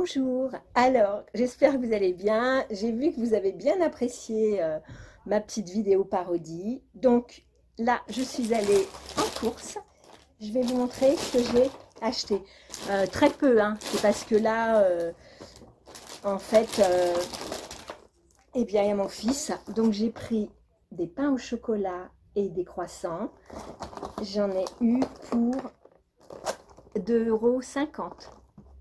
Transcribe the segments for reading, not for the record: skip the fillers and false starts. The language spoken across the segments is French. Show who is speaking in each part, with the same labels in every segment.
Speaker 1: Bonjour, alors j'espère que vous allez bien. J'ai vu que vous avez bien apprécié ma petite vidéo parodie. Donc là, je suis allée en course. Je vais vous montrer ce que j'ai acheté. Très peu, hein. C'est parce que là, en fait, eh bien, il y a mon fils. Donc j'ai pris des pains au chocolat et des croissants. J'en ai eu pour 2,50 €.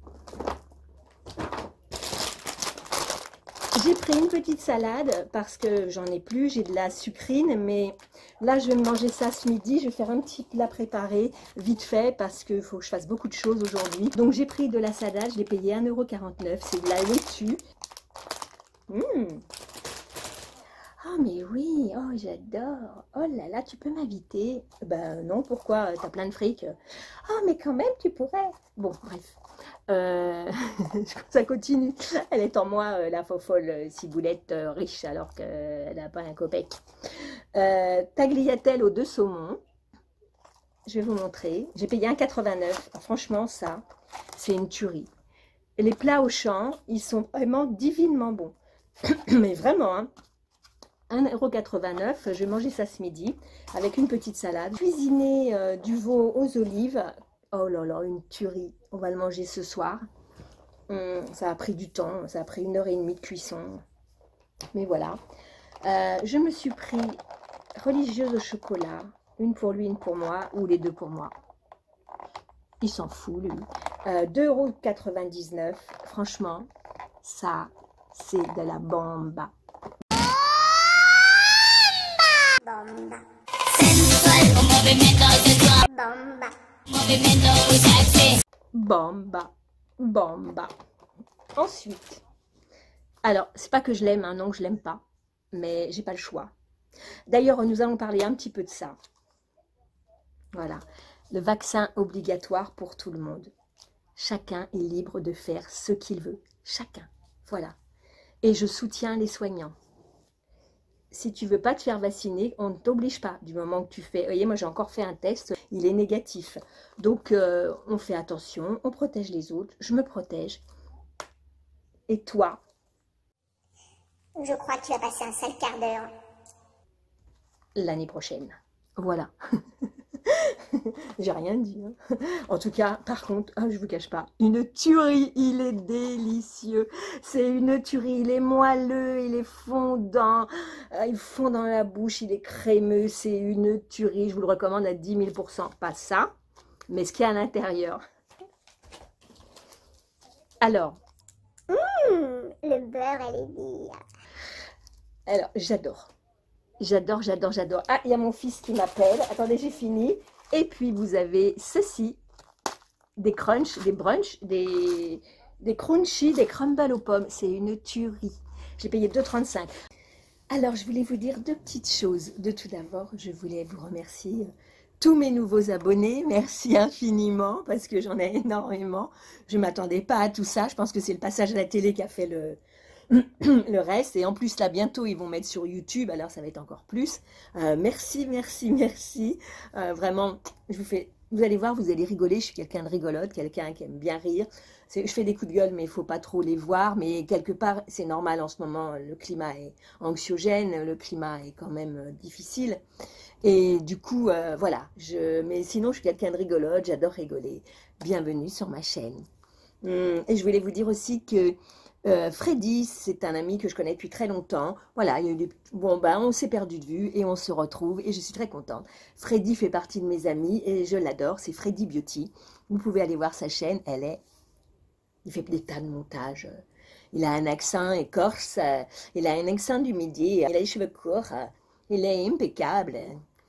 Speaker 1: J'ai pris une petite salade parce que j'en ai plus, j'ai de la sucrine, mais là je vais manger ça ce midi, je vais faire un petit plat préparé vite fait parce qu'il faut que je fasse beaucoup de choses aujourd'hui. Donc j'ai pris de la salade, je l'ai payé 1,49 €, c'est de la laitue. Oh mais oui, oh j'adore, oh là là, tu peux m'inviter? Ben non, pourquoi? T'as plein de fric. Oh mais quand même tu pourrais. Bon bref. Ça continue. Elle est en moi, la fofolle ciboulette riche, alors qu'elle n'a pas un copec. Tagliatelle aux 2 saumons. Je vais vous montrer. J'ai payé 1,89 €. Franchement, ça, c'est une tuerie. Et les plats au champ, ils sont vraiment divinement bons. Mais vraiment, hein. 1,89 €. Je vais manger ça ce midi avec une petite salade. Cuisiner du veau aux olives. Oh là là, une tuerie. On va le manger ce soir. Ça a pris du temps. Ça a pris 1h30 de cuisson. Mais voilà. Je me suis pris religieuse au chocolat. Une pour lui, une pour moi. Ou les deux pour moi. Il s'en fout, lui. 2,99 €. Franchement, ça, c'est de la bomba.
Speaker 2: Bomba. Sensual, un movimento sexual. Bomba. Movimento sexy.
Speaker 1: Bomba. Bomba. Ensuite, alors, c'est pas que je l'aime, hein, non, je l'aime pas. Mais j'ai pas le choix. D'ailleurs, nous allons parler un petit peu de ça. Voilà. Le vaccin obligatoire pour tout le monde. Chacun est libre de faire ce qu'il veut. Chacun. Voilà. Et je soutiens les soignants. Si tu veux pas te faire vacciner, on ne t'oblige pas. Du moment que tu fais... Vous voyez, moi j'ai encore fait un test, il est négatif. Donc, on fait attention, on protège les autres, je me protège. Et toi?
Speaker 2: Je crois que tu vas passer un sale quart d'heure.
Speaker 1: L'année prochaine. Voilà. J'ai rien dit. Hein. En tout cas, par contre, oh, je vous cache pas, une tuerie, il est délicieux. C'est une tuerie, il est moelleux, il est fondant, il fond dans la bouche, il est crémeux, c'est une tuerie. Je vous le recommande à 10 000 %. Pas ça, mais ce qu'il y a à l'intérieur. Alors.
Speaker 2: Le beurre, elle est bien.
Speaker 1: Alors, j'adore. J'adore, j'adore, j'adore. Ah, il y a mon fils qui m'appelle. Attendez, j'ai fini. Et puis, vous avez ceci. Des crunchs, des brunchs, des crunchy, des crumbles aux pommes. C'est une tuerie. J'ai payé 2,35 €. Alors, je voulais vous dire 2 petites choses. De tout d'abord, je voulais vous remercier tous mes nouveaux abonnés. Merci infiniment parce que j'en ai énormément. Je ne m'attendais pas à tout ça. Je pense que c'est le passage à la télé qui a fait le reste. Et en plus, là, bientôt, ils vont mettre sur YouTube. Alors, ça va être encore plus. Merci, merci, merci. Vraiment, vous allez voir, vous allez rigoler. Je suis quelqu'un de rigolote, quelqu'un qui aime bien rire. Je fais des coups de gueule, mais il ne faut pas trop les voir. Mais quelque part, c'est normal en ce moment. Le climat est anxiogène. Le climat est quand même difficile. Et du coup, voilà. Mais sinon, je suis quelqu'un de rigolote. J'adore rigoler. Bienvenue sur ma chaîne. Et je voulais vous dire aussi que Freddy, c'est un ami que je connais depuis très longtemps. Voilà, il y a eu des... bon, ben, on s'est perdu de vue et on se retrouve et je suis très contente. Freddy fait partie de mes amis et je l'adore, c'est Freddy Beauty. Vous pouvez aller voir sa chaîne, il fait des tas de montages. Il a un accent écorce, il a un accent du midi, il a les cheveux courts, il est impeccable.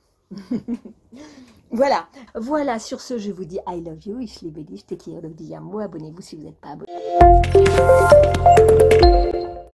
Speaker 1: Voilà, voilà, sur ce, je vous dis I love you, ich liebe dich, te quiero, abonnez-vous si vous n'êtes pas abonné.